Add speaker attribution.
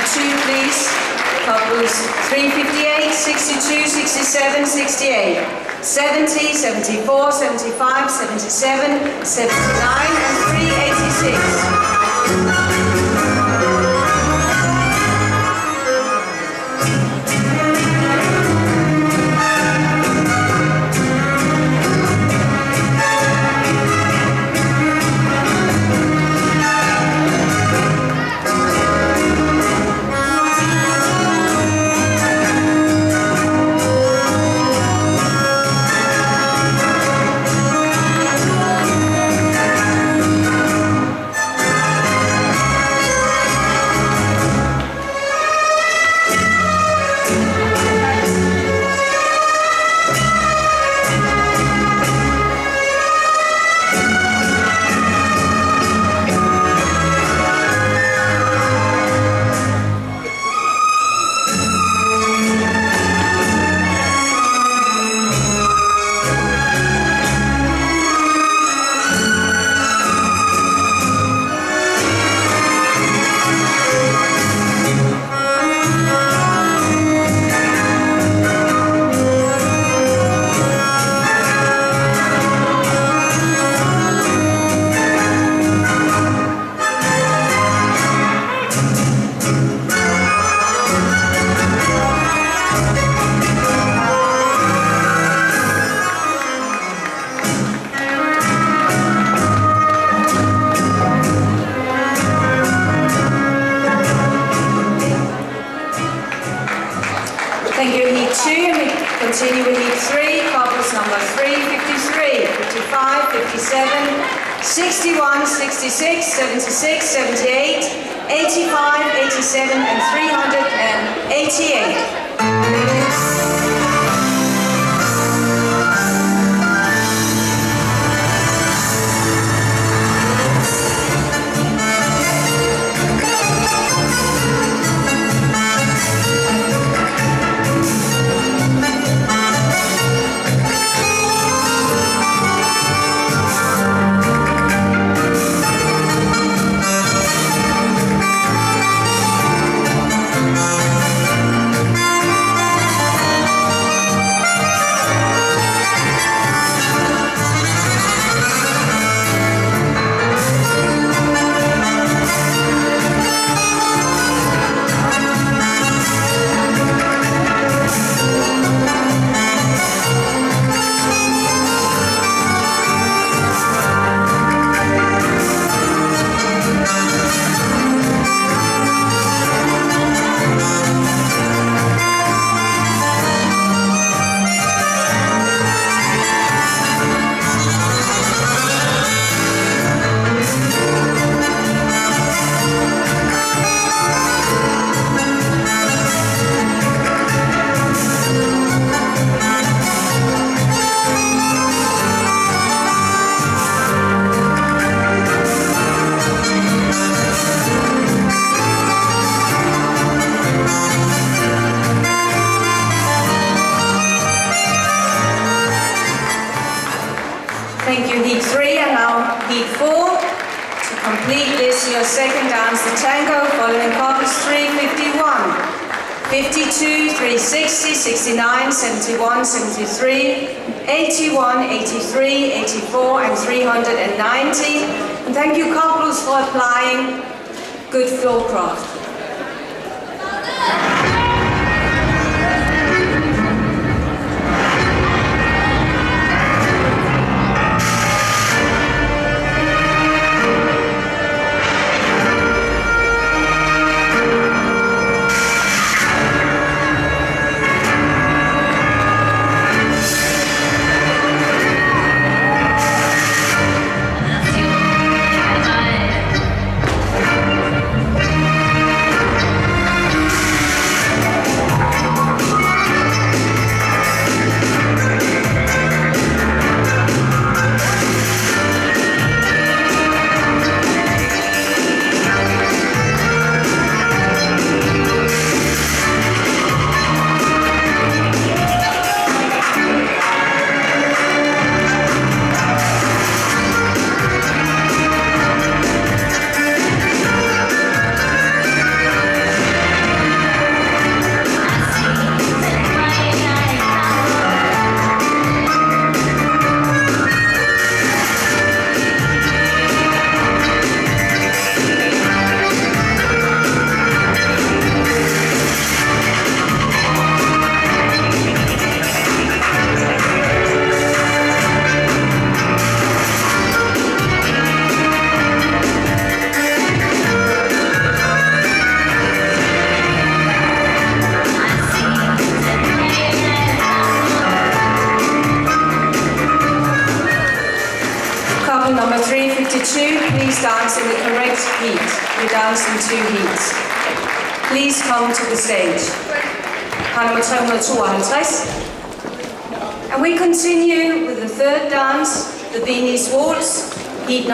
Speaker 1: 2, please. Couples 358, 62, 67, 68, 70, 74, 75, 77, 79, and 386. Thank you, heat 2, and we continue with heat 3, couples number 3, 53, 55, 57, 61, 66, 76, 78, 85, 87, and 388. Thank you, heat 3, and now heat 4. To complete this, your second dance, the tango, following couples 351, 52, 360, 69, 71, 73, 81, 83, 84, and 390. And thank you, couples, for applying good floor craft. 352, please dance in the correct heat. We dance in 2 heats. Please come to the stage. Par nummer 352. And we continue with the third dance, the Viennese Waltz, heat